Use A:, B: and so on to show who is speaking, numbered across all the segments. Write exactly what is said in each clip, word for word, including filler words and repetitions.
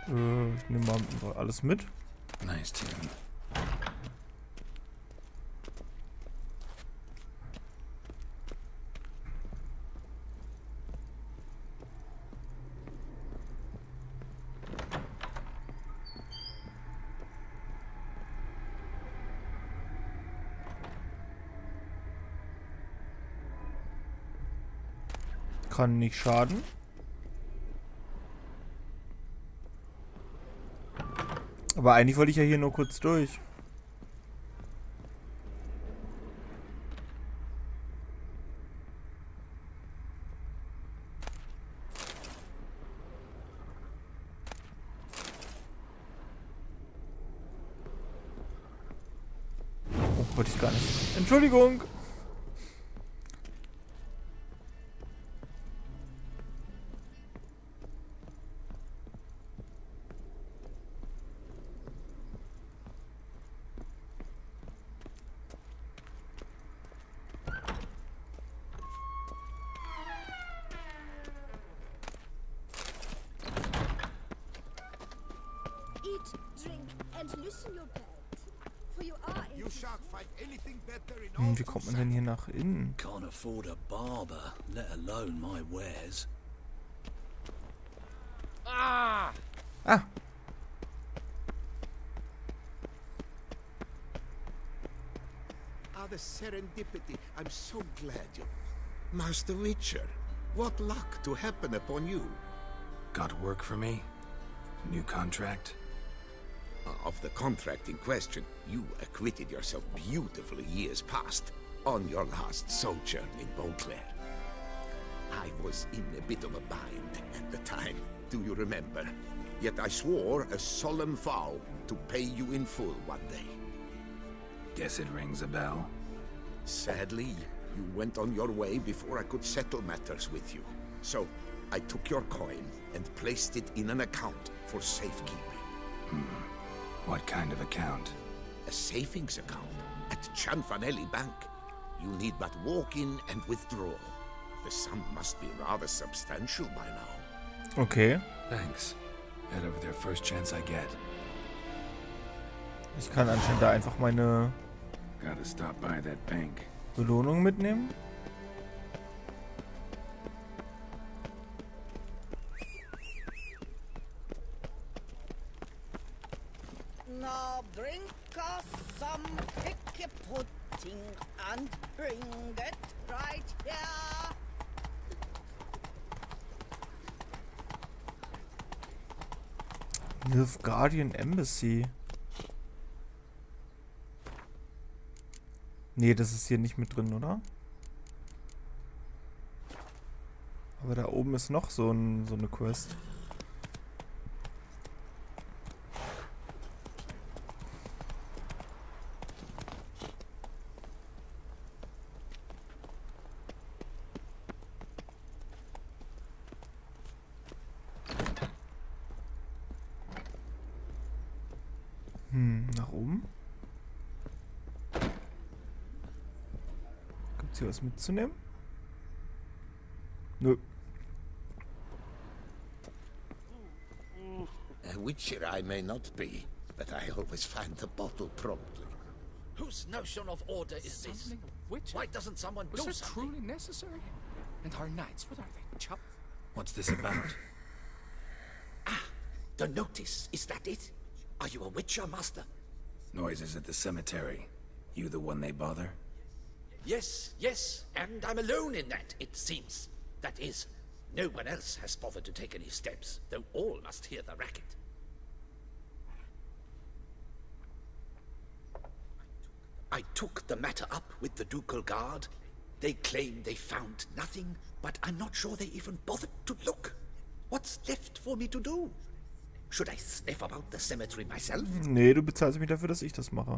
A: Äh, ich nehme mal alles mit.
B: Nice tune.
A: Kann nicht schaden. Aber eigentlich wollte ich ja hier nur kurz durch. Oh, wollte ich gar nicht. Entschuldigung. Hm, wie kommt man denn hier nach innen?
B: Can't afford a barber, let alone my wares.
C: Ah!
A: Ah.
D: Ah, the serendipity. I'm so glad you... Master Witcher, what luck to happen upon you.
B: Got work for me? New contract?
D: Uh, of the contract in question, you acquitted yourself beautifully years past on your last sojourn in Beauclair. I was in a bit of a bind at the time, do you remember? Yet I swore a solemn vow to pay you in full one day.
B: Guess it rings a bell.
D: Sadly, you went on your way before I could settle matters with you. So, I took your coin and placed it in an account for safekeeping.
B: Hmm. What kind of account?
D: A savings account at Cianfanelli Bank. You need but walk in and withdraw. The sum must be rather substantial by now.
A: Okay.
B: Thanks. Head over there first chance I get.
A: Ich kann anscheinend da einfach meine
B: Gotta stop by that bank.
A: Belohnung mitnehmen.
E: Now bring us some picky pudding and bring it right here.
A: Nilfgaardian Embassy. Nee, das ist hier nicht mit drin, oder? Aber da oben ist noch so, ein, so eine Quest. Hm, nach oben? Gibt's hier was mitzunehmen? Nö.
D: A witcher I may not be, but I always find the bottle promptly.
C: Whose notion of order is this?
F: Something which
C: Why doesn't someone
F: was
C: do
F: it
C: something?
F: truly necessary? And our knights, what are they? Chop?
B: What's this about?
C: The notice, is that it? Are you a witcher, master?
B: Noises at the cemetery. You the one they bother?
C: Yes, yes, and I'm alone in that, it seems. That is, no one else has bothered to take any steps, though all must hear the racket. I took the matter up with the Ducal Guard. They claim they found nothing, but I'm not sure they even bothered to look. What's left for me to do? Should I sniff about the cemetery myself?
A: Nee, du bezahlst mich dafür, dass ich das mache.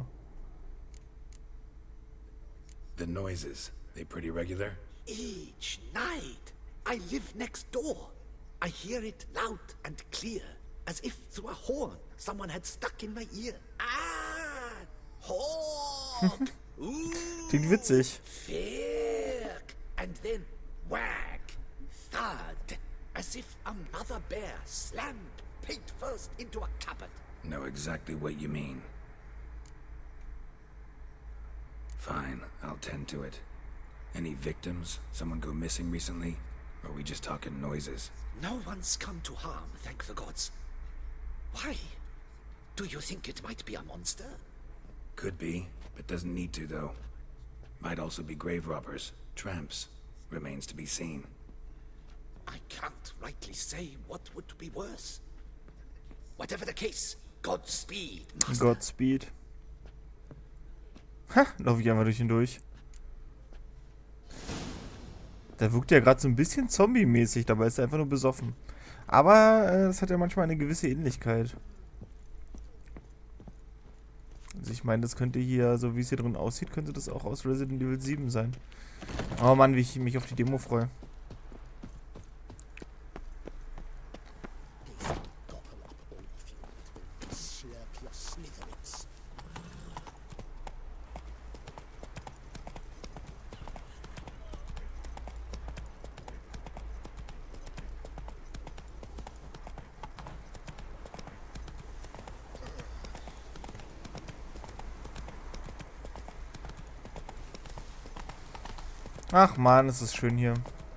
B: The noises, they pretty regular?
C: Each night, I live next door. I hear it loud and clear, as if through a horn someone had stuck in my ear. Ah, honk. Ooh,
A: Klingt witzig.
C: Firk, and then whack, thud, as if another bear slammed paint first into a cupboard.
B: Know exactly what you mean. Fine, I'll tend to it. Any victims? Someone go missing recently? Or are we just talking noises?
C: No one's come to harm, thank the gods. Why? Do you think it might be a monster?
B: Could be, but doesn't need to, though. Might also be grave robbers, tramps. Remains to be seen.
C: I can't rightly say what would be worse. Whatever the case, Godspeed, Master.
A: Godspeed. Ha, laufe ich einfach durch ihn durch. Der wirkt ja gerade so ein bisschen zombie-mäßig, dabei ist er einfach nur besoffen. Aber äh, das hat ja manchmal eine gewisse Ähnlichkeit. Also ich meine, das könnte hier, so wie es hier drin aussieht, könnte das auch aus Resident Evil sieben sein. Oh Mann, wie ich mich auf die Demo freue. Ach man, es ist schön hier.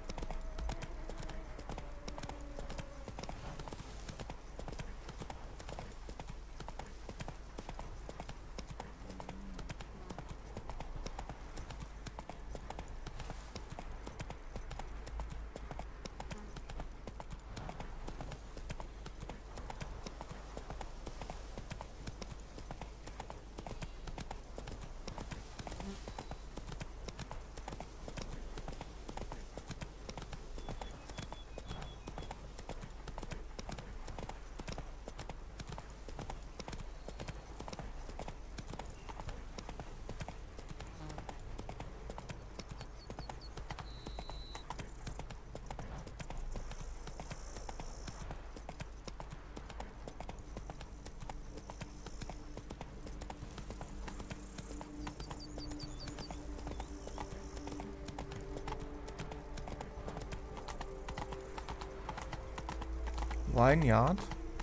A: Vineyard.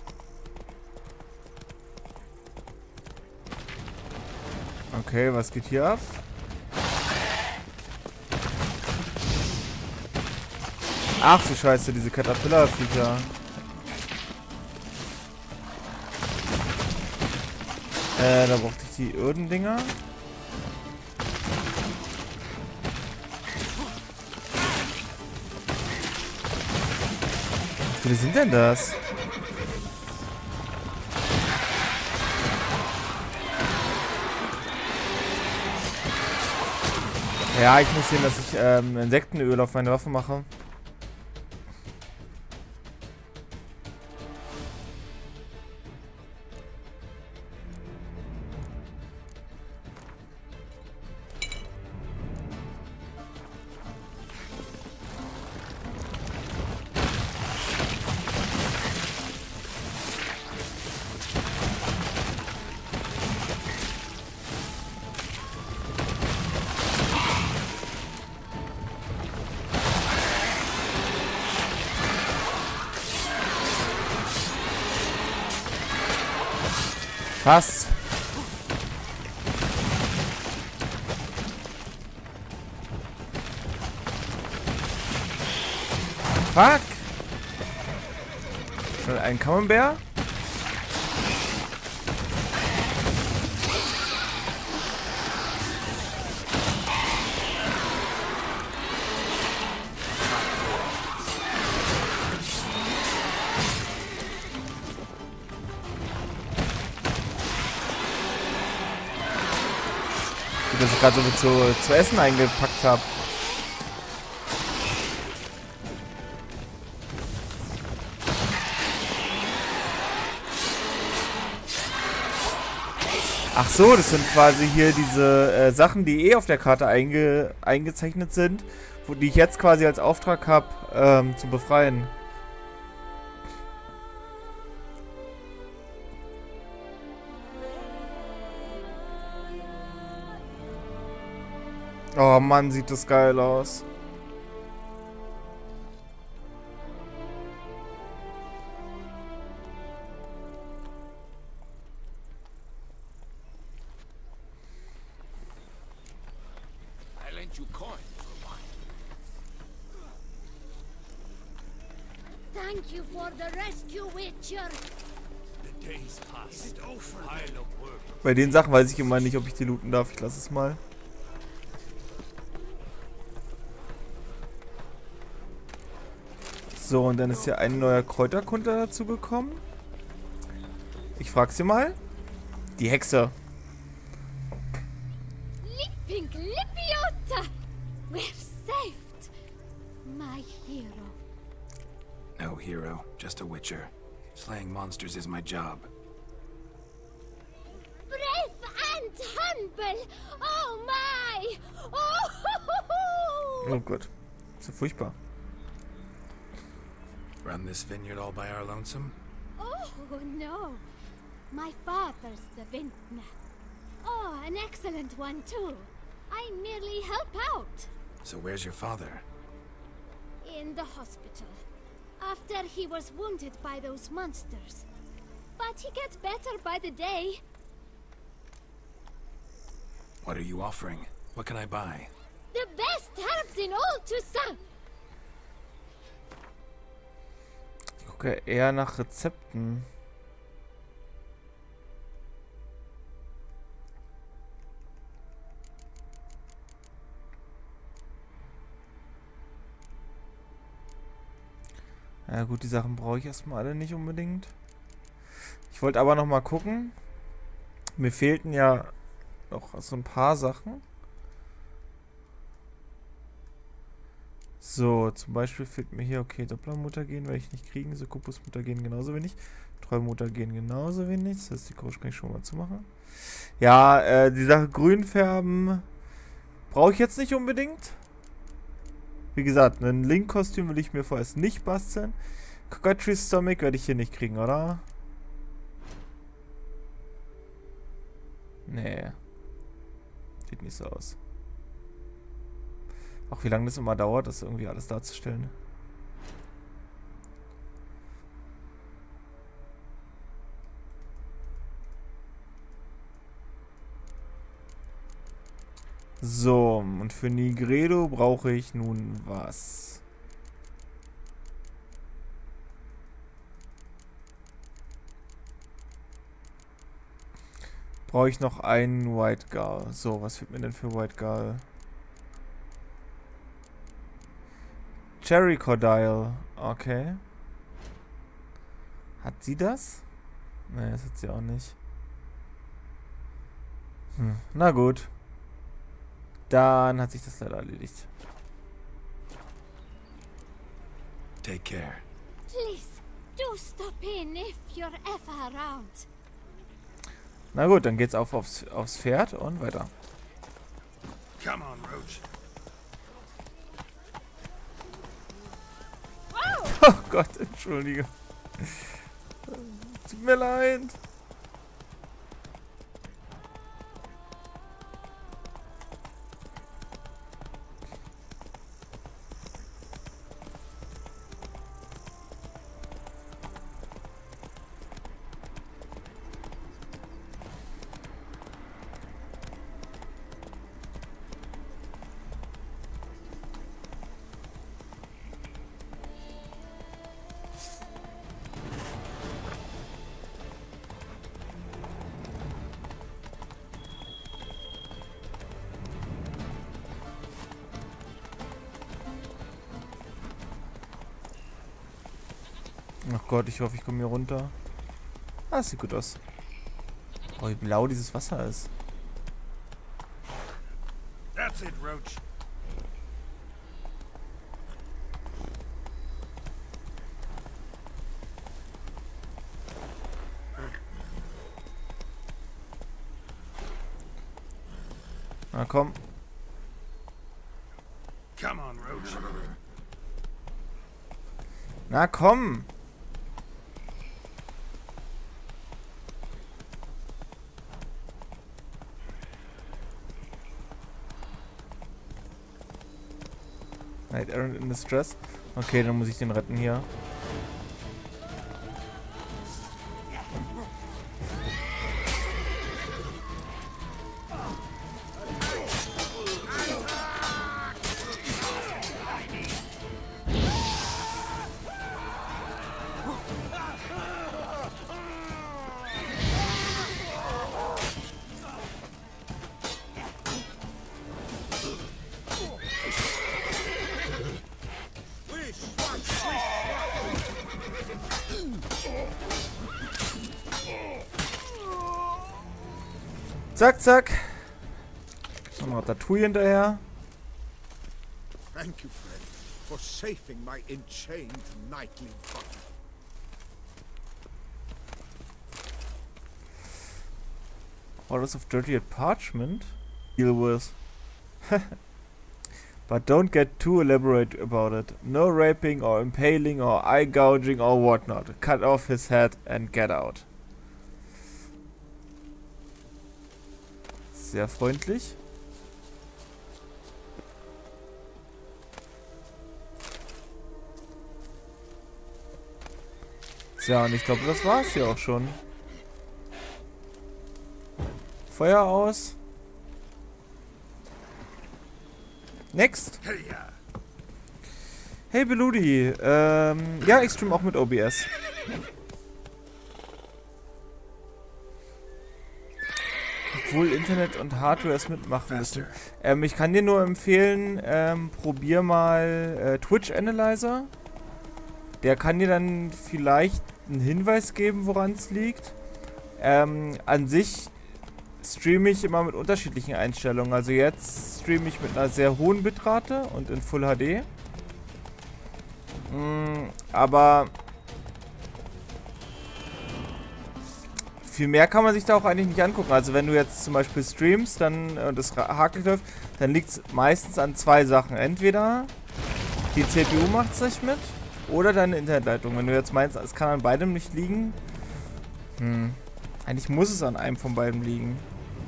A: Okay, was geht hier ab? Ach du Scheiße, diese Caterpillar-Viecher. Äh, da brauchte ich die Irdendinger. Wie viele sind denn das? Ja, ich muss sehen, dass ich ähm, Insektenöl auf meine Waffe mache. Was? Fuck! Ein Camembert? Dass ich gerade so mit zu, zu essen eingepackt habe. Ach so, das sind quasi hier diese äh, Sachen, die eh auf der Karte einge, eingezeichnet sind, wo, die ich jetzt quasi als Auftrag habe, ähm, zu befreien. Oh Mann, sieht das geil aus.
F: lent you coin for wine.
G: Thank you for the rescue, Witcher.
H: The days pass. Pile of work.
A: Bei den Sachen weiß ich immer nicht, ob ich die looten darf. Ich lasse es mal. So, und dann ist hier ein neuer Kräuterkunde dazu gekommen. Ich frag sie mal. Die Hexe.
G: Lippink Lippiota! We're saved! My hero.
B: No hero, just a witcher. Slaying monsters is my job.
G: Brave and humble! Oh my! Oh!
A: Oh Gott. Ist ja furchtbar.
B: Run this vineyard all by our lonesome?
G: Oh no! My father's the vintner. Oh, an excellent one too. I merely help out.
B: So where's your father?
G: In the hospital. After he was wounded by those monsters. But he gets better by the day.
B: What are you offering? What can I buy?
G: The best herbs in all Toussaint.
A: Ich gucke eher nach Rezepten. Ja gut, die Sachen brauche ich erstmal alle nicht unbedingt. Ich wollte aber noch mal gucken. Mir fehlten ja noch so ein paar Sachen. So, zum Beispiel fehlt mir hier, okay, Dopplermutagen werde ich nicht kriegen, Succubusmutagen genauso wenig, Treumutagen genauso wenig, das heißt, die Couch kann ich schon mal zumachen. Ja, äh, die Sache grün färben brauche ich jetzt nicht unbedingt. Wie gesagt, ein Link-Kostüm will ich mir vorerst nicht basteln. Cockatrice Stomach werde ich hier nicht kriegen, oder? Nee. Sieht nicht so aus. Auch wie lange das immer dauert, das irgendwie alles darzustellen. So, und für Nigredo brauche ich nun was? Brauche ich noch einen White Gull. So, was fehlt mir denn für White Gull? Cherry Cordile. Okay. Hat sie das? Ne, das hat sie auch nicht. Hm, na gut. Dann hat sich das leider erledigt.
B: Take care.
G: Please, do stop in if you're ever around.
A: Na gut, dann geht's auf aufs, aufs Pferd und weiter.
H: Come on, Roach.
A: Oh Gott, entschuldige. Tut mir leid. Ach Gott, ich hoffe, ich komme hier runter. Ah, sieht gut aus. Oh, wie blau dieses Wasser ist.
H: That's it, Roach.
A: Na komm.
H: Come on, Roach.
A: Na komm. Knight Errant in Distress. Okay, dann muss ich den retten hier. Zack, zack. Noch Ratatouille hinterher.
D: Thank you, friend, for saving my enchained knightly body.
A: Orders of dirty parchment. Deal with. But don't get too elaborate about it. No raping or impaling or eye gouging or whatnot. Cut off his head and get out. Sehr freundlich. Tja, und ich glaube, das war's hier auch schon. Feuer aus. Next. Hey Beludi. Ähm, ja, ich stream auch mit O B S. Obwohl Internet und Hardware es mitmachen müssen. Ähm, ich kann dir nur empfehlen, ähm, probier mal äh, Twitch Analyzer. Der kann dir dann vielleicht einen Hinweis geben, woran es liegt. Ähm, an sich streame ich immer mit unterschiedlichen Einstellungen. Also jetzt streame ich mit einer sehr hohen Bitrate und in Full H D. Mm, aber viel mehr kann man sich da auch eigentlich nicht angucken. Also wenn du jetzt zum Beispiel streamst, dann und das hakelig läuft, dann liegt es meistens an zwei Sachen. Entweder die C P U macht es nicht mit oder deine Internetleitung. Wenn du jetzt meinst, es kann an beidem nicht liegen, hm, eigentlich muss es an einem von beiden liegen.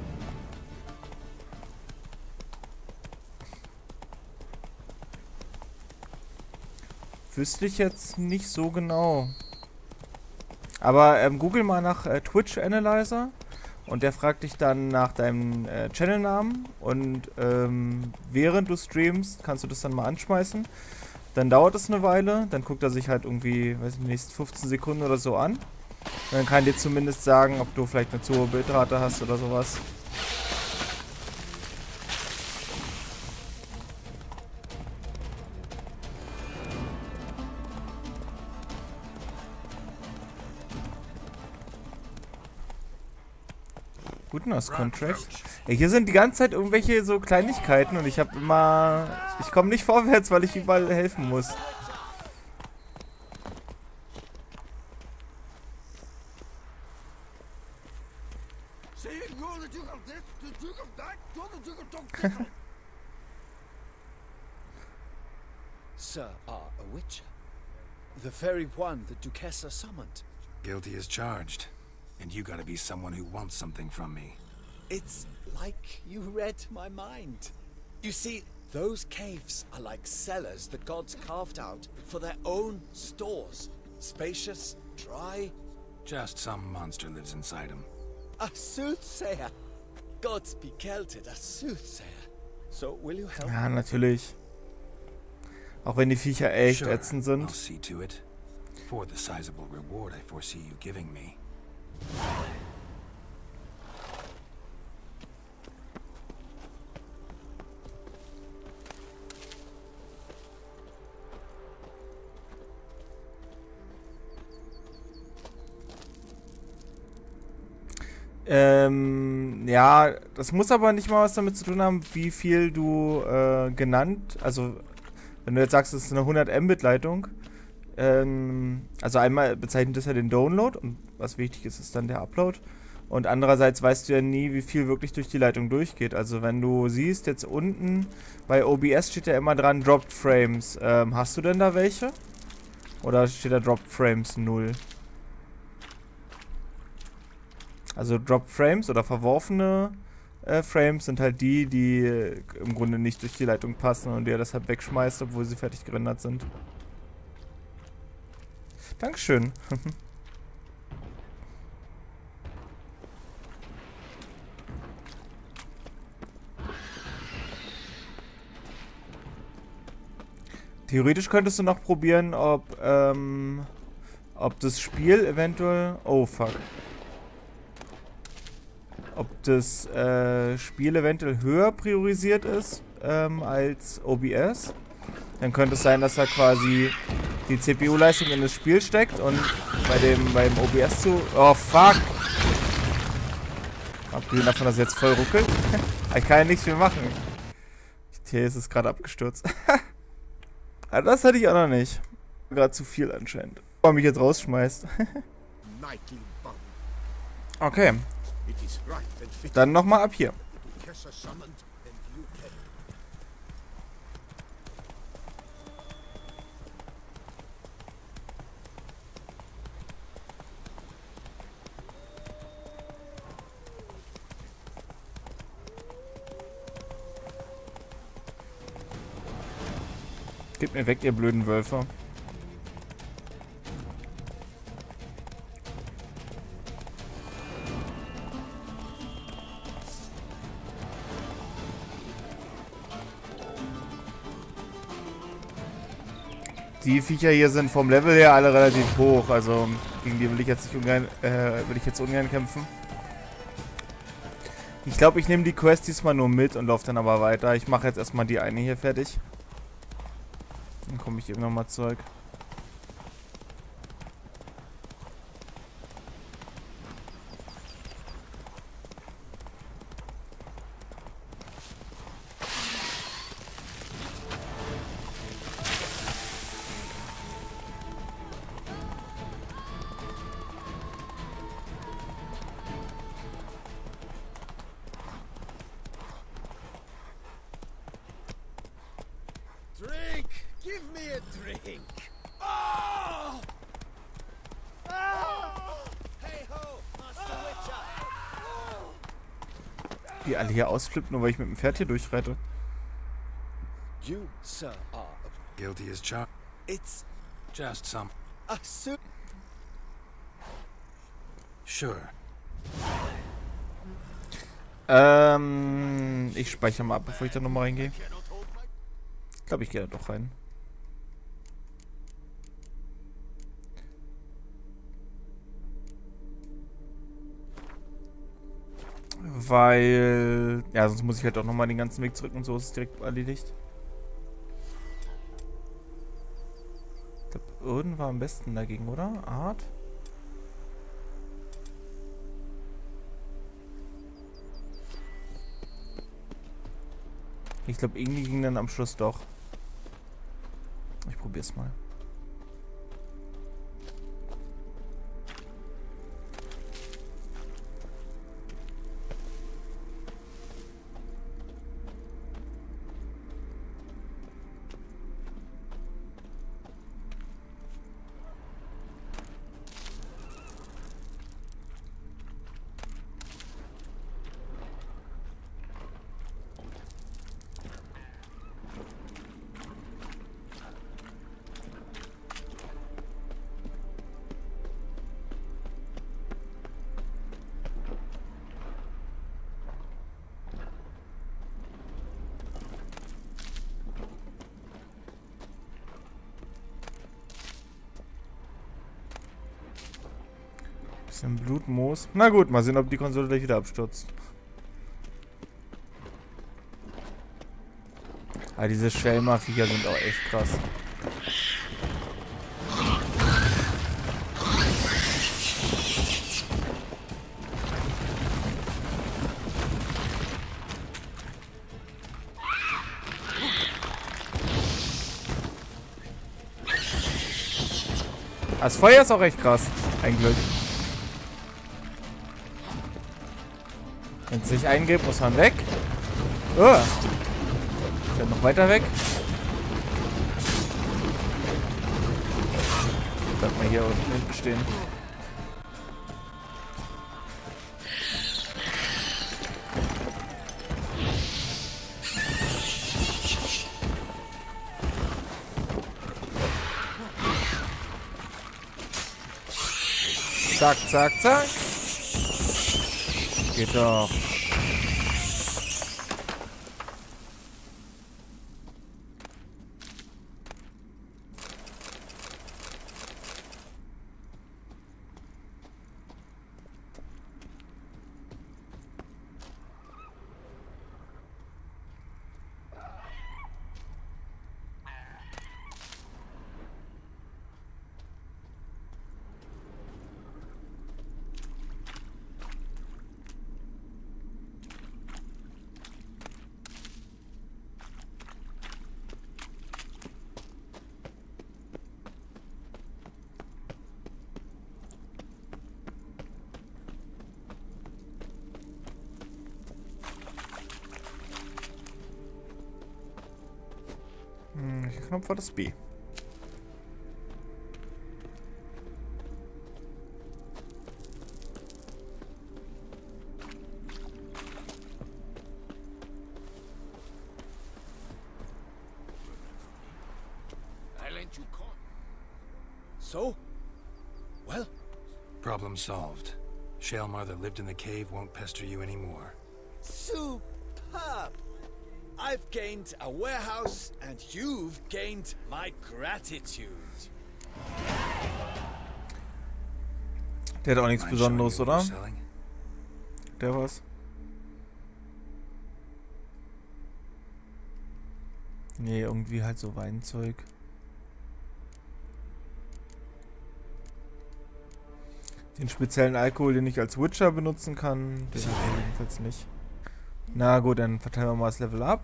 A: Wüsste ich jetzt nicht so genau. Aber ähm, google mal nach äh, Twitch Analyzer und der fragt dich dann nach deinem äh, Channelnamen und ähm, während du streamst, kannst du das dann mal anschmeißen. Dann dauert es eine Weile, dann guckt er sich halt irgendwie, weiß ich, die nächsten fünfzehn Sekunden oder so an. Und dann kann dir zumindest sagen, ob du vielleicht eine zu hohe Bildrate hast oder sowas. Goodness Contract. Ja, hier sind die ganze Zeit irgendwelche so Kleinigkeiten und ich habe immer... Ich komme nicht vorwärts, weil ich überall helfen muss.
I: Sir are a witcher. The very one the Duchessa summoned.
B: Guilty as charged. And you gotta be someone who wants something from me.
I: It's like you read my mind. You see, those caves are like cellars the gods carved out for their own stores. Spacious, dry.
B: Just some monster lives inside them.
I: A soothsayer. Gods be kelted, a soothsayer. So, will you help?
A: Ja, natürlich. Auch wenn die Viecher echt
B: Sure,
A: ätzend sind.
B: I'll see to it. For the sizable reward I foresee you giving me.
A: Ähm, ja, das muss aber nicht mal was damit zu tun haben, wie viel du äh, genannt, also wenn du jetzt sagst, es ist eine hundert Mbit Leitung, ähm, also einmal bezeichnet das ja den Download und was wichtig ist, ist dann der Upload und andererseits weißt du ja nie, wie viel wirklich durch die Leitung durchgeht. Also wenn du siehst, jetzt unten bei O B S steht ja immer dran Dropped Frames, ähm, hast du denn da welche? Oder steht da Dropped Frames null? Also Drop Frames oder verworfene äh, Frames sind halt die, die äh, im Grunde nicht durch die Leitung passen und die er deshalb wegschmeißt, obwohl sie fertig gerendert sind. Dankeschön. Theoretisch könntest du noch probieren, ob, ähm, ob das Spiel eventuell... Oh, fuck. Ob das äh, Spiel eventuell höher priorisiert ist ähm, als O B S. Dann könnte es sein, dass er quasi die C P U-Leistung in das Spiel steckt und bei dem beim O B S zu... Oh, fuck! Abgesehen davon, dass er jetzt voll ruckelt. Ich kann ja nichts mehr machen. Hier ist es gerade abgestürzt. Ja, das hatte ich auch noch nicht. Gerade zu viel anscheinend. Ob er mich jetzt rausschmeißt. Okay. Dann nochmal ab hier. Gebt mir weg, ihr blöden Wölfe. Die Viecher hier sind vom Level her alle relativ hoch, also gegen die will ich jetzt nicht ungern, äh, will ich jetzt ungern kämpfen. Ich glaube, ich nehme die Quest diesmal nur mit und laufe dann aber weiter. Ich mache jetzt erstmal die eine hier fertig. Dann komme ich eben nochmal zurück.
I: Drink! Give me a drink! Oh! Oh! Hey ho, Master Witcher!
A: Die alle hier ausflippen, nur weil ich mit dem Pferd hier durchreite.
I: You, sir, are
H: Guilty as charged.
I: It's
H: Just some.
I: a su-
H: Sure.
A: Ähm, ich speichere mal ab, bevor ich da nochmal reingehe. Ich glaube, ich gehe da doch rein. Weil... Ja, sonst muss ich halt auch nochmal den ganzen Weg zurück und so ist es direkt erledigt. Ich glaube, Irden war am besten dagegen, oder? Art? Ich glaube, irgendwie ging dann am Schluss doch. Ich probier's mal. Bisschen Blutmoos. Na gut, mal sehen, ob die Konsole gleich wieder abstürzt. Ah, diese Schelmer-Viecher sind auch echt krass. Das Feuer ist auch echt krass, eigentlich. Wenn es sich eingibt, muss man weg. Oh. Dann noch weiter weg. Bleib mal hier unten hinten stehen. Zack, zack, zack. Geht doch. Knopf war das B.
H: I lent you coin.
I: So? Well?
J: Problem solved. Shalmar that lived in the cave won't pester you anymore.
I: Superb! I've gained a warehouse, and you've gained my gratitude.
A: Der hat auch nichts
J: Mind showing me
A: Besonderes,
J: what
A: oder?
J: you're selling?
A: Der was? Nee, irgendwie halt so Weinzeug. Den speziellen Alkohol, den ich als Witcher benutzen kann, den hat er jedenfalls nicht. Na gut, dann verteilen wir mal das Level ab.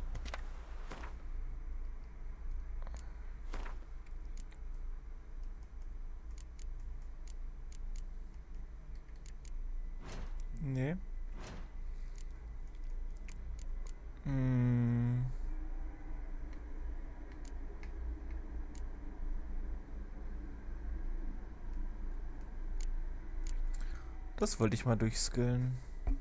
A: Nee. Hm. Das wollte ich mal durchskillen.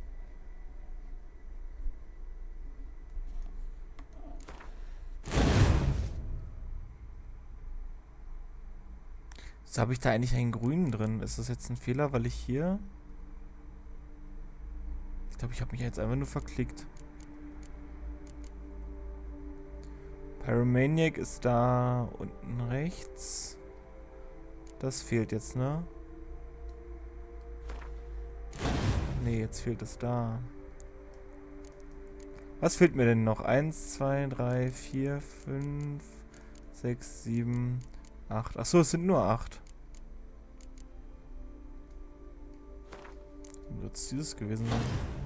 A: So, habe ich da eigentlich einen grünen drin? Ist das jetzt ein Fehler, weil ich hier... Ich glaube, ich habe mich jetzt einfach nur verklickt. Pyromaniac ist da unten rechts. Das fehlt jetzt, ne? Nee, jetzt fehlt es da. Was fehlt mir denn noch? eins, zwei, drei, vier, fünf, sechs, sieben, acht. Achso, es sind nur acht. Wird es dieses gewesen sein?